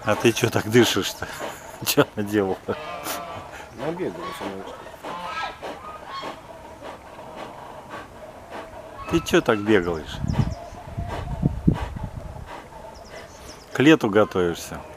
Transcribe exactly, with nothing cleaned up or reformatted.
А ты что так дышишь-то? Что наделал? Набегался, значит. Ты что так бегаешь? К лету готовишься.